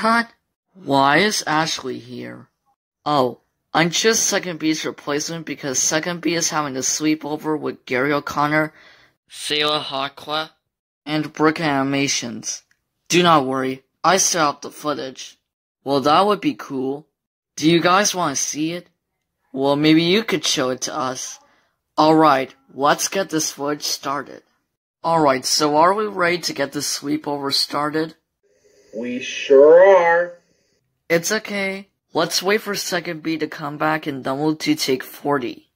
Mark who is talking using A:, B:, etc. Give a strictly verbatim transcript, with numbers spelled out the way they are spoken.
A: cut? Why is Ashley here? Oh, I'm just Second B's replacement because Second B is having a sleepover with Gary O'Connor, Sayla Hawkwa, and Brooke Animations. Do not worry, I set up the footage. Well, that would be cool. Do you guys want to see it? Well, maybe you could show it to us. Alright, let's get this footage started. Alright, so are we ready to get this sleepover started?
B: We sure are.
A: It's okay. Let's wait for Second B to come back and then we'll do take forty.